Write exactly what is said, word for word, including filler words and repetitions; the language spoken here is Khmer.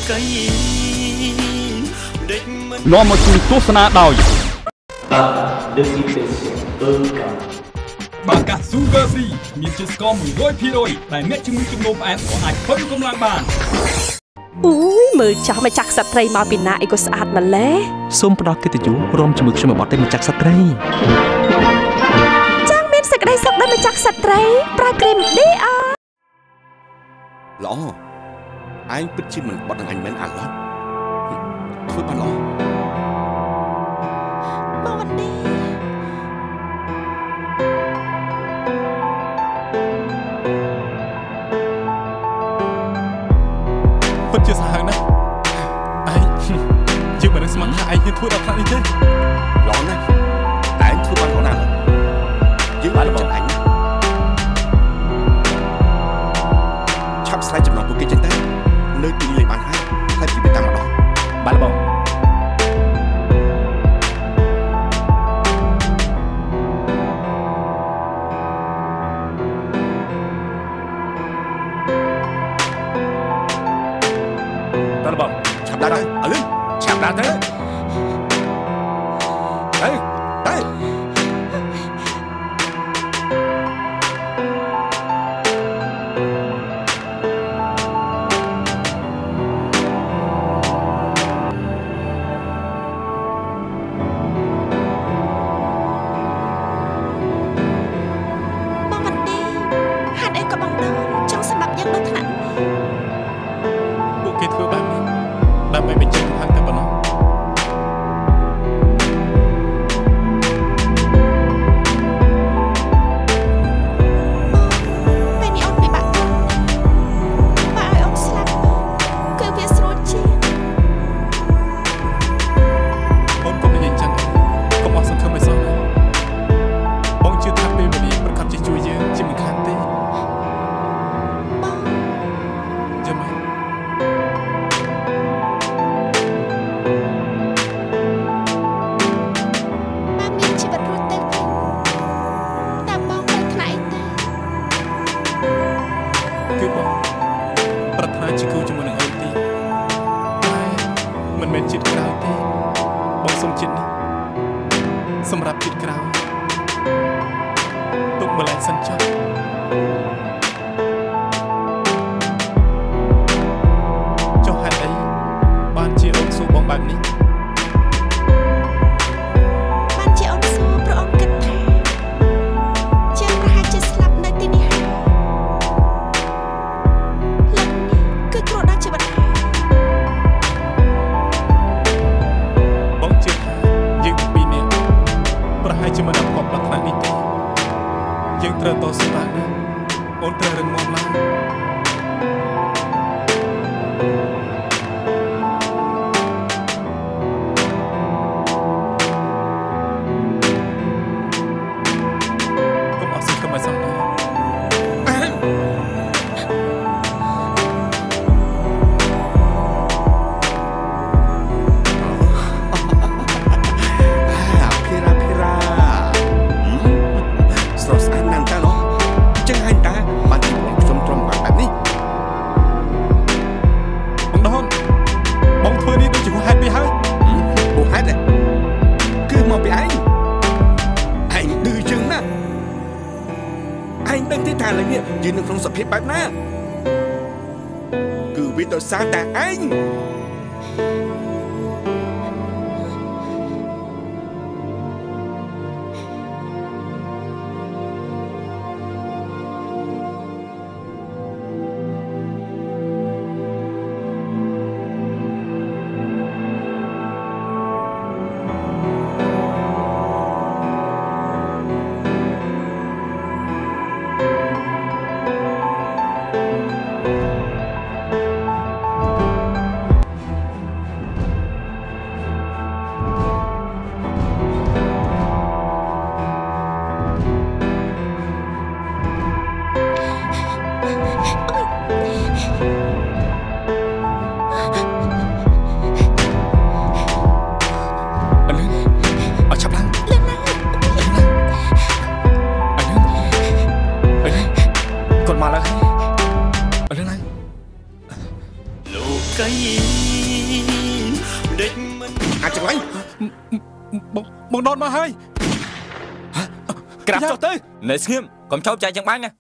នាំមកជួយទស្សនាដោយបាកាដឹកពីពេទ្យអឺកាបាកា Super Free មានជាតិស្ករ មួយរយភាគរយ ដែលអ្នកជំងឺជំងឺផ្អែមក៏អាចធ្វើកម្លាំងបានអូយមើលចាស់ម្ចាស់ក្សត្រីមកពីណាអីក៏ស្អាតម្ល៉េះសូមផ្ដល់កិត្តិយសរួមជាមួយខ្ញុំមកតែម្ចាស់ក្សត្រីចាស់មានសេចក្តីសុខដល់ម្ចាស់ក្សត្រីប្រើគ្រីម ឌី អាល្អឯងពិតជាមិនបត់នឹងអញមែនអាឡុតធ្វើបានល្អបងវ៉ាន់ឌីពិតជាសាហាវណាស់ឯងយើងមិននឹងស្មានថាឯងហ៊ានធ្វើដល់ថ្នាក់នេះទេល្អណាស់ឯងធ្វើបានល្អណាស់យើងបានរបស់អញឆាប់ស្រាយចំណងពួកគេចេញទៅនៅទីនេះលេងបានហើយហើយពីតាមម្ដងបានបងបានបងឆាប់ដាក់ទៅអលឹងឆាប់ដាក់ទៅទៅទៅ sao ta anh អដេចមិនអាចចឹងហើយបងបងដនមកហើយក្រាបចុះទៅនៅស្ងៀមកុំចោកចាយចឹងបាញ់ណា